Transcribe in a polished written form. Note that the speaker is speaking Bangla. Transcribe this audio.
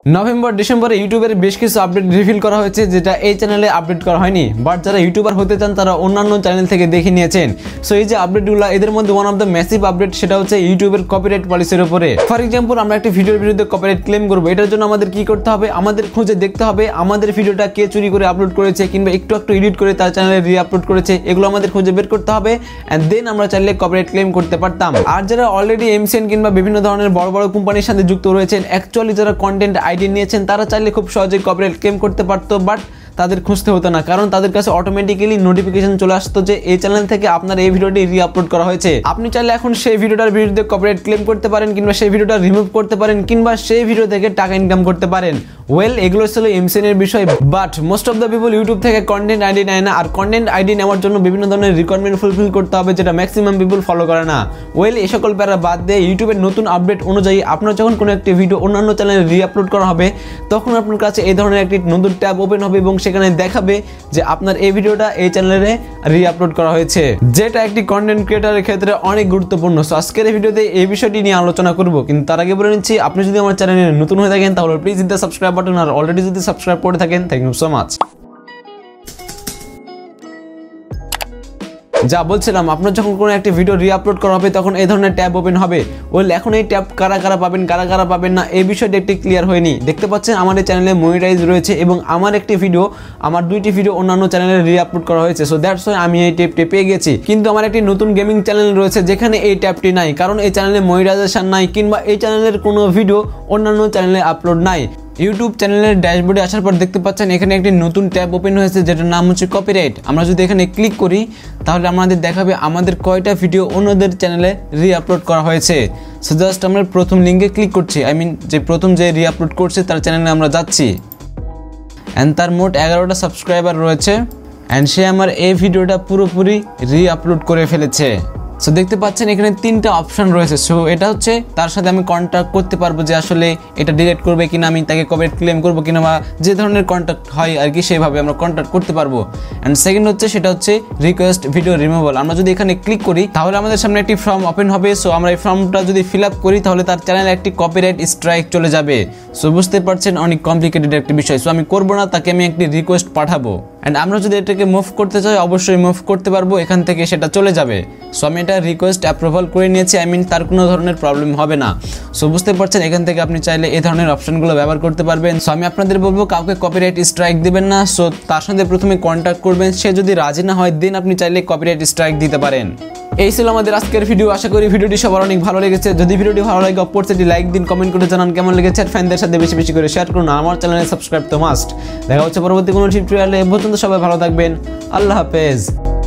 নভেম্বর ডিসেম্বরে ইউটিউবের বেশ কিছু আপডেট রিভিল করা হয়েছে যেটা এই চ্যানেলে আপডেট করা হয়নি, বাট যারা ইউটিউবার হতে চান তারা অন্যান্য চ্যানেল থেকে দেখে নিয়েছেন। সো এই যে আপডেটগুলো, এদের মধ্যে one of the massive update সেটা হচ্ছে ইউটিউবের কপিরাইট পলিসির উপরে। ফর এক্সাম্পল, আমরা একটা ভিডিওর বিরুদ্ধে কপিরাইট ক্লেম করবো, এটার জন্য আমাদের কি করতে হবে? আমাদের খুঁজে দেখতে হবে আমাদের ভিডিওটা কে চুরি করে আপলোড করেছে কিংবা একটু এডিট করে তার চ্যানেলে রি আপলোড করেছে, এগুলো আমাদের খুঁজে বের করতে হবে এন্ড দেন আমরা চাইলে কপিরাইট ক্লেম করতে পারতাম। আর যারা অলরেডি এমসিএন কিংবা বিভিন্ন ধরনের বড় বড় কোম্পানির সাথে যুক্ত রয়েছেন, অ্যাকচুয়ালি যারা কন্টেন্ট আইডি নিয়েছেন তারা চাইলে খুব সহজেই কপিরাইট ক্লেম করতে পারতো, বাট তাদের খুঁজতে হতো না, কারণ তাদের কাছে অটোমেটিক্যালি নোটিফিকেশন চলে আসতো যে এই চ্যানেল থেকে আপনার এই ভিডিওটি রি আপলোড করা হয়েছে। আপনি চাইলে এখন সেই ভিডিওটার বিরুদ্ধে কপিরাইট ক্লেম করতে পারেন কিংবা সেই ভিডিওটা রিমুভ করতে পারেন কিংবা সেই ভিডিও থেকে টাকা ইনকাম করতে পারেন। ওয়েল, এগুলো ছিল এমসিএন এর বিষয়, but most of the people YouTube থেকে কন্টেন্ট আইডি নেয় না, আর কন্টেন্ট আইডি নেওয়ার জন্য বিভিন্ন ধরনের রিকোয়ারমেন্ট ফুলফিল করতে হবে যেটা ম্যাক্সিমাম পিপল ফলো করে না। ওয়েল, এই সকল প্যারা বাদ দিয়ে ইউটিউবের নতুন আপডেট অনুযায়ী আপনার যখন কোনো একটি ভিডিও অন্যান্য চ্যানেলে রি আপলোড করা হবে, তখন আপনার কাছে এই ধরনের একটি নতুন ট্যাব ওপেন হবে এবং সেখানে দেখাবে যে আপনার এই ভিডিওটা এই চ্যানেলে রি আপলোড করা হয়েছে, যেটা একটি কন্টেন্ট ক্রিয়েটরের ক্ষেত্রে অনেক গুরুত্বপূর্ণ। সো আজকের এই ভিডিওতে এই বিষয়টি নিয়ে আলোচনা করব, কিন্তু তার আগে বলে নিচ্ছি, আপনি যদি আমার চ্যানেলে নতুন হয়ে থাকেন তাহলে please hit the subscribe button, আর অলরেডি যদি সাবস্ক্রাইব করে থাকেন থ্যাংক ইউ সো মাচ। যা বলছিলাম, আপনার যখন কোনো একটা ভিডিও রি আপলোড করা হবে তখন এই ধরনের ট্যাব ওপেন হবে। ওয়েল, এখন এই ট্যাব কারা কারা পাবেন কারা কারা পাবেন না এই বিষয়টা একটি ক্লিয়ার হয়নি। দেখতে পাচ্ছেন আমার এই চ্যানেলে মনিটাইজ রয়েছে এবং আমার দুইটি ভিডিও অন্যান্য চ্যানেলে রি আপলোড করা হয়েছে। সো দ্যাটস ওয়াই আমি এই ট্যাবটি পেয়ে গেছি, কিন্তু আমার একটি নতুন গেমিং চ্যানেল রয়েছে যেখানে এই ট্যাবটি নাই, কারণ এই চ্যানেলে মনিটাইজেশন নাই কিংবা এই চ্যানেলের কোনো ভিডিও অন্যান্য চ্যানেলে আপলোড নাই। ইউটিউব চ্যানেলের ড্যাশবোর্ডে আসার পর দেখতে পাচ্ছেন এখানে একটি নতুন ট্যাব ওপেন হয়েছে যেটার নাম হচ্ছে কপিরাইট। আমরা যদি এখানে ক্লিক করি তাহলে আমাদের দেখাবে আমাদের কয়টা ভিডিও অন্যদের চ্যানেলে রি আপলোড করা হয়েছে। সো জাস্ট আমরা প্রথম লিঙ্কে ক্লিক করছি, যে প্রথম যে রি আপলোড করছে তার চ্যানেলে আমরা যাচ্ছি অ্যান্ড তার মোট 11টা সাবস্ক্রাইবার রয়েছে অ্যান্ড সে আমার এই ভিডিওটা পুরোপুরি রি আপলোড করে ফেলেছে। সো দেখতে পাচ্ছেন এখানে 3টা অপশন রয়েছে। সো এটা হচ্ছে তার সাথে আমি কন্ট্যাক্ট করতে পারবো যে আসলে এটা ডিলিট করবে কিনা, আমি তাকে কপিরাইট ক্লেম করবো কিনা, বা যে ধরনের কন্ট্যাক্ট হয় আর কি সেভাবে আমরা কন্ট্যাক্ট করতে পারবো। অ্যান্ড সেকেন্ড হচ্ছে সেটা হচ্ছে রিকোয়েস্ট ভিডিও রিমুভাল। আমরা যদি এখানে ক্লিক করি তাহলে আমাদের সামনে একটি ফর্ম ওপেন হবে। সো আমরা এই ফর্মটা যদি ফিল আপ করি তাহলে তার চ্যানেলে একটি কপিরাইট স্ট্রাইক চলে যাবে। সো বুঝতে পারছেন অনেক কমপ্লিকেটেড একটি বিষয়। সো আমি করবো না, তাকে আমি একটি রিকোয়েস্ট পাঠাবো অ্যান্ড আমরা যদি এটাকে মুভ করতে চাই অবশ্যই মুভ করতে পারবো, এখান থেকে সেটা চলে যাবে। সো আমি এটা রিকোয়েস্ট অ্যাপ্রুভাল করে নিয়েছি, তার কোনো ধরনের প্রবলেম হবে না। সো বুঝতে পারছেন এখান থেকে আপনি চাইলে এই ধরনের অপশনগুলো ব্যবহার করতে পারবেন। সো আমি আপনাদের বলবো কাউকে কপিরাইট স্ট্রাইক দিবেন না। সো তার সাথে প্রথমে কন্ট্যাক্ট করবেন, সে যদি রাজি না হয় দেন আপনি চাইলে কপিরাইট স্ট্রাইক দিতে পারেন। এই ছিল আমাদের আজকের ভিডিও। আশা করি ভিডিওটি সবার অনেক ভালো লেগেছে। যদি ভিডিওটি ভালো লাগে অপরচুনিটি লাইক দিন, কমেন্ট করে জানান কেমন লেগেছে, আর ফ্যানদের সাথে বেশি বেশি করে শেয়ার করুন। আমার চ্যানেলে সাবস্ক্রাইব তো মাস্ট। দেখা হচ্ছে পরবর্তী কোনো টিউটোরিয়ালে। এ পর্যন্ত সবাই ভালো থাকবেন। আল্লাহ হাফেজ।